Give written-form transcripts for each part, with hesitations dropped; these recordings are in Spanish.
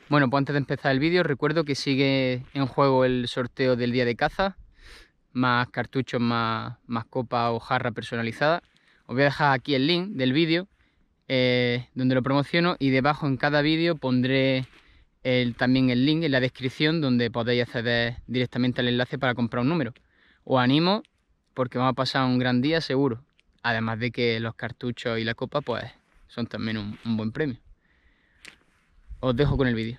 Bueno, pues antes de empezar el vídeo, recuerdo que sigue en juego el sorteo del día de caza, más cartuchos, más copa o jarra personalizada. Os voy a dejar aquí el link del vídeo donde lo promociono, y debajo en cada vídeo pondré también el link en la descripción donde podéis acceder directamente al enlace para comprar un número. Os animo porque vamos a pasar un gran día seguro, además de que los cartuchos y la copa pues son también un buen premio. Os dejo con el vídeo.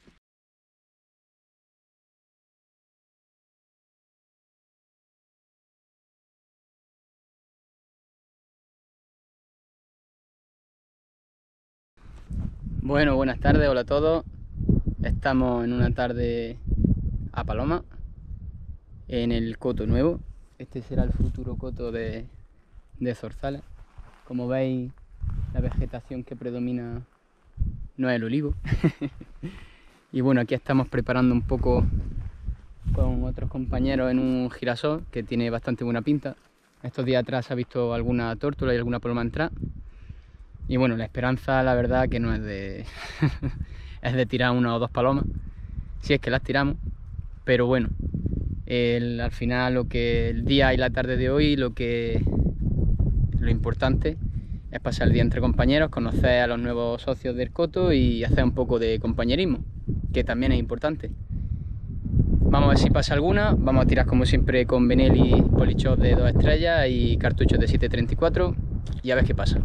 Bueno, buenas tardes, hola a todos. Estamos en una tarde a Paloma, en el coto nuevo. Este será el futuro coto de Zorzales. Como veis, la vegetación que predomina no es el olivo. Y bueno, aquí estamos preparando un poco con otros compañeros en un girasol que tiene bastante buena pinta. Estos días atrás se ha visto alguna tórtola y alguna paloma entrar. Y bueno, la esperanza, la verdad, que no es de es de tirar una o dos palomas, si es que las tiramos. Pero bueno, al final el día y la tarde de hoy, lo importante es pasar el día entre compañeros, conocer a los nuevos socios del coto y hacer un poco de compañerismo, que también es importante. Vamos a ver si pasa alguna. Vamos a tirar como siempre con Benelli, polichos de 2 estrellas y cartuchos de 7.34 y a ver qué pasa.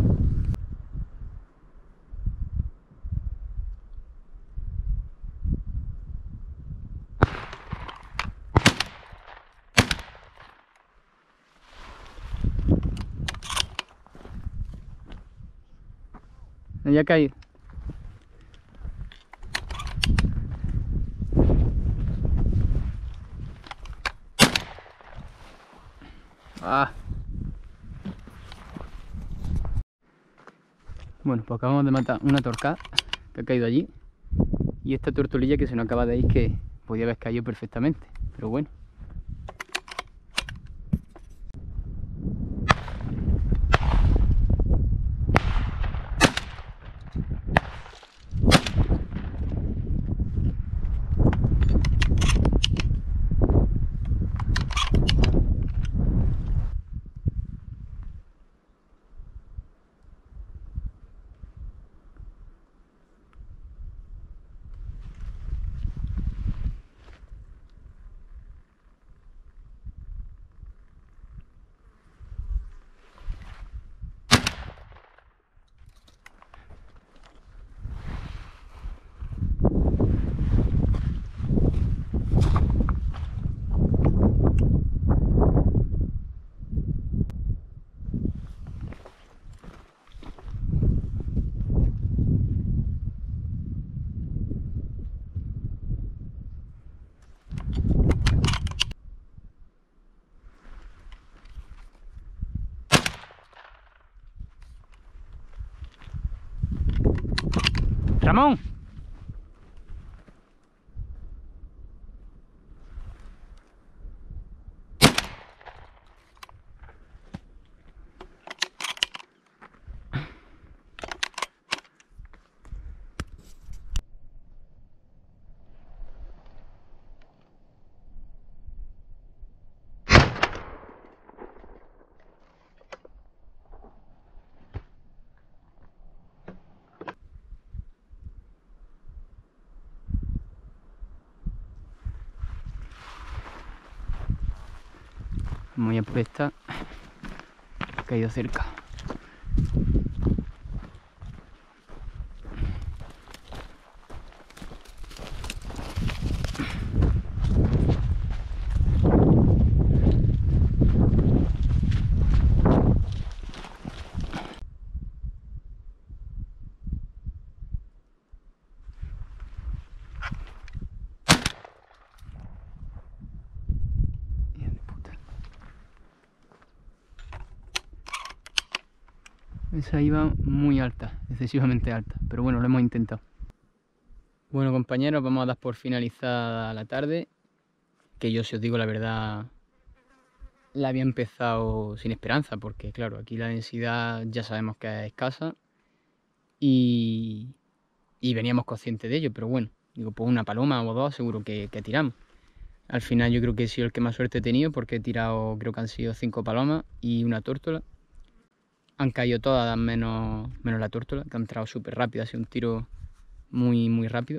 Ya ha caído. Bueno, pues acabamos de matar una torcada que ha caído allí, y esta tortolilla que se nos acaba de ir, que podía haber caído perfectamente, pero bueno. ¡Ramón! Muy apuesta, ha caído cerca. Esa iba muy alta, excesivamente alta, pero bueno, lo hemos intentado. Bueno, compañeros, vamos a dar por finalizada la tarde, que yo, si os digo la verdad, la había empezado sin esperanza, porque claro, aquí la densidad ya sabemos que es escasa, y y veníamos conscientes de ello, pero bueno, digo, pues una paloma o dos seguro que tiramos. Al final yo creo que he sido el que más suerte he tenido porque he tirado, creo que han sido 5 palomas y una tórtola. Han caído todas menos la tórtola, que ha entrado súper rápido, ha sido un tiro muy rápido.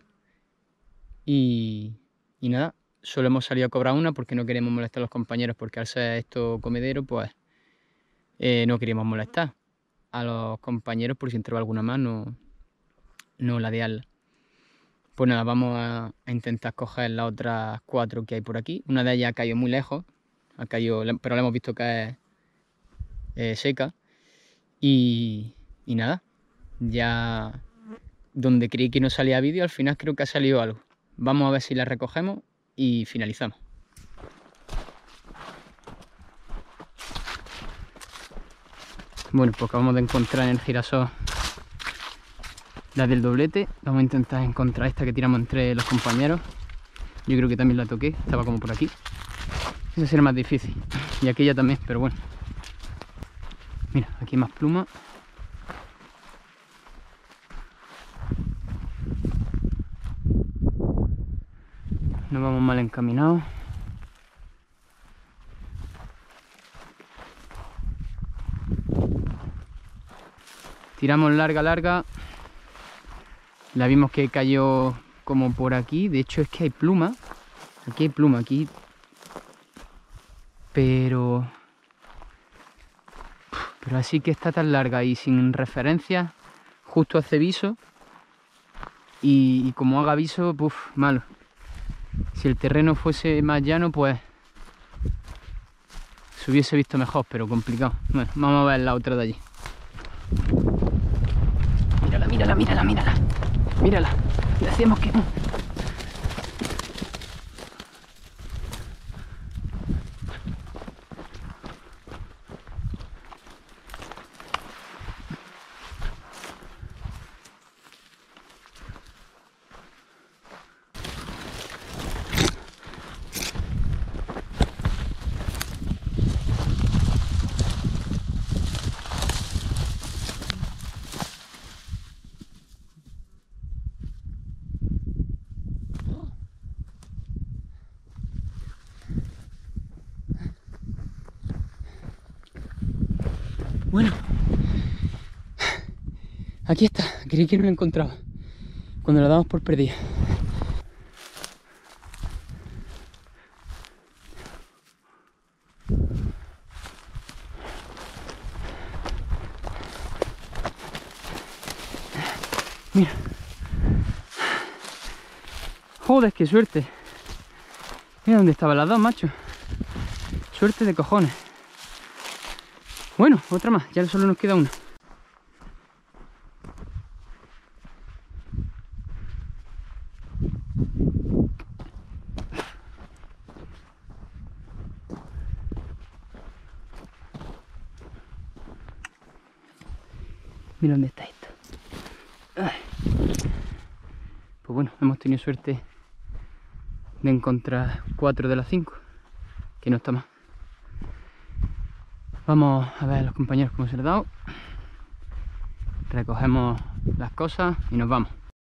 Y nada, solo hemos salido a cobrar una porque no queremos molestar a los compañeros, porque al ser esto comedero, pues no queríamos molestar a los compañeros por si entraba alguna más, no ladearla. Pues nada, vamos a intentar coger las otras 4 que hay por aquí. Una de ellas ha caído muy lejos, pero la hemos visto caer seca. Y nada, ya donde creí que no salía vídeo, al final creo que ha salido algo. Vamos a ver si la recogemos y finalizamos. Bueno, pues acabamos de encontrar en el girasol la del doblete. Vamos a intentar encontrar esta que tiramos entre los compañeros. Yo creo que también la toqué, estaba como por aquí. Esa será más difícil. Y aquella también, pero bueno. Mira, aquí hay más plumas. Nos vamos mal encaminados. Tiramos larga. La vimos que cayó como por aquí. De hecho es que hay pluma. Aquí hay pluma, aquí. Pero así que está tan larga y sin referencia, justo hace viso. Y como haga viso, malo. Si el terreno fuese más llano, pues se hubiese visto mejor, pero complicado. Bueno, vamos a ver la otra de allí. Mírala. Decíamos que... Bueno, aquí está, creí que no la encontraba cuando la damos por perdida. Mira. Joder, qué suerte. Mira dónde estaban las dos, macho. Suerte de cojones. Bueno, otra más, ya solo nos queda una. Mira dónde está esto. Ay. Pues bueno, hemos tenido suerte de encontrar 4 de las 5, que no está mal. Vamos a ver a los compañeros cómo se les ha dado. Recogemos las cosas y nos vamos.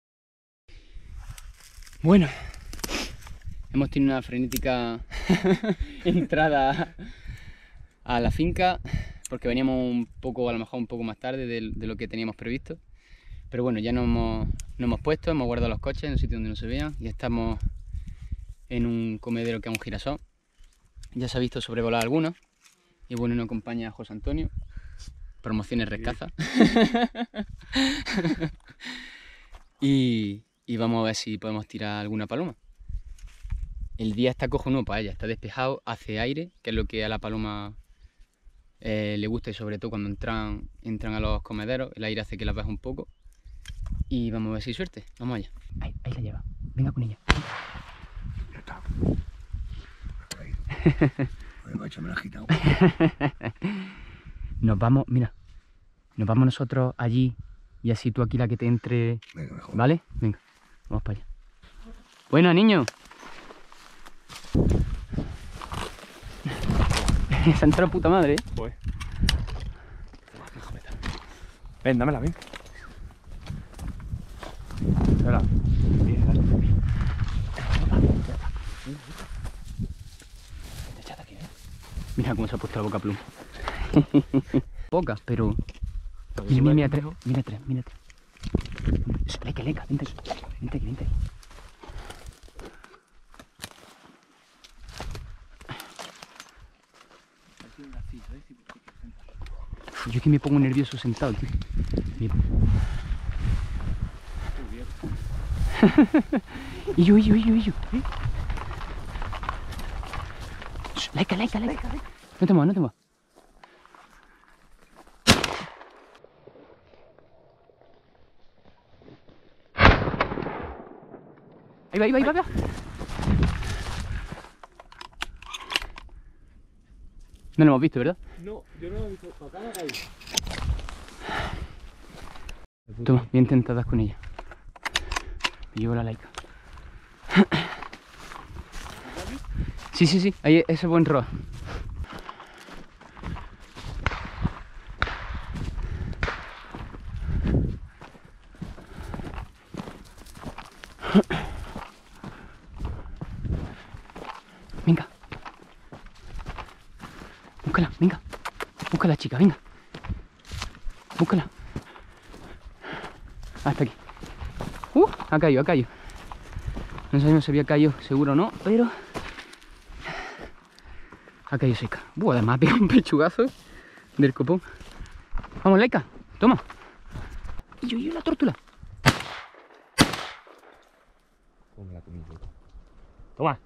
Bueno, hemos tenido una frenética entrada a la finca, porque veníamos un poco, a lo mejor un poco más tarde de lo que teníamos previsto. Pero bueno, ya nos hemos puesto, hemos guardado los coches en un sitio donde no se vean y estamos en un comedero que es un girasol. Ya se ha visto sobrevolar algunos. Y bueno, nos acompaña José Antonio. Promociones Rescaza. y vamos a ver si podemos tirar alguna paloma. El día está cojonudo para ella, está despejado, hace aire, que es lo que a la paloma le gusta, y sobre todo cuando entran a los comederos, el aire hace que las veas un poco. Y vamos a ver si hay suerte. Vamos allá. Ahí la lleva. Venga con ella. Ya está. Por macho, me lo has quitado. Nos vamos, mira. Nos vamos nosotros allí y así tú aquí la que te entre. Venga, mejor. ¿Vale? Venga, vamos para allá. Buena, niño. Se ha entrado puta madre, ¿eh? Pues. Ven, dámela, ven. Mírala. Mira cómo se ha puesto la boca pluma. Pocas, pero... Mira, tres. Leca, vente aquí. Uf, yo es que me pongo nervioso sentado, tío. Y yo. Leca. No te muevas. Ahí va. No lo hemos visto, ¿verdad? No, yo no lo he visto. Acá la calle. Toma, voy a intentar dar con ella. Me llevo la Laika. Sí. Ahí ese buen roa. Venga. Búscala, chica, venga. Búscala. Hasta aquí. Ha caído. No sabemos si había caído, seguro no, pero... ha caído seca. Además ha pegado un pechugazo del copón. Vamos, Laika, toma. Y yo la tórtola. Toma.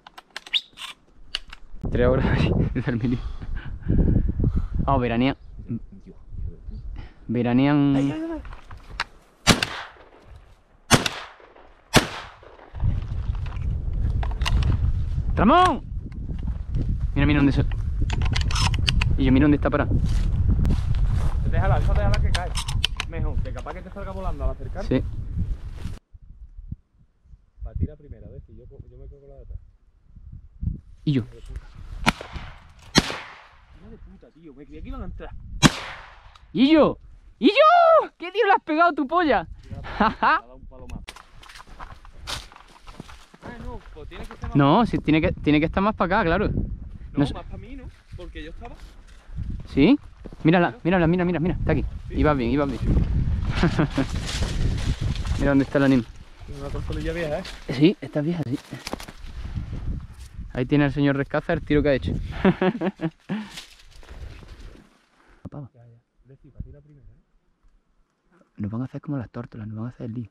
3 horas de dormir. Vamos, veranean. Ay. ¡Ramón! Mira dónde se... Y yo mira dónde está parado. Déjala que cae. Mejor, que capaz que te salga volando al acercarte. Sí. Para ti la primera vez, y yo me quedo con la de atrás. Y yo. Hija de puta, tío, me creía que iban a entrar. ¡Y yo! ¿Qué tío le has pegado a tu polla? Ha dado un palo más. No, pues tiene que estar más. No, sí, tiene que estar más para acá, claro. No, sé. más para mí, ¿no? Porque yo estaba. ¿Sí? Mira, está aquí. Sí. Iba bien. Mira dónde está la anima. Una tortolilla vieja, ¿eh? Sí, está vieja, sí. Ahí tiene el señor Rescaza el tiro que ha hecho. Ya. Leci, para ti la primera, ¿eh? Nos van a hacer como las tórtolas, nos van a hacer el lío.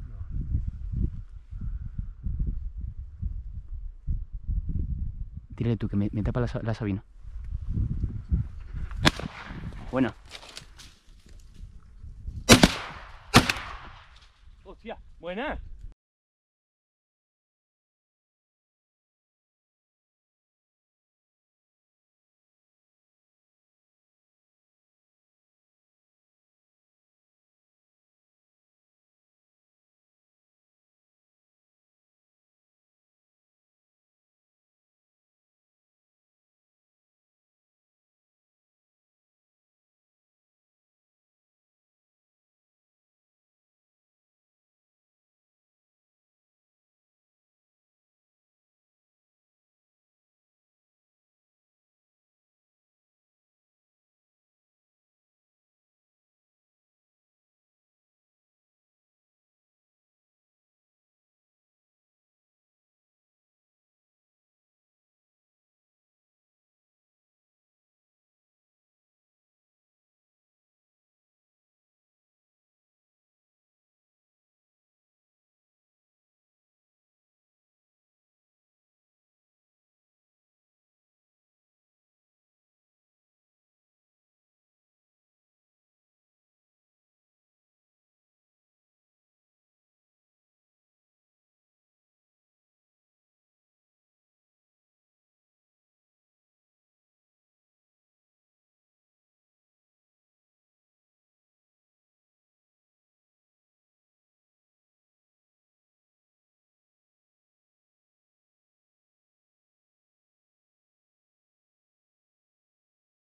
Tírale tú, que me tapa la Sabina. Buena. Hostia, buena.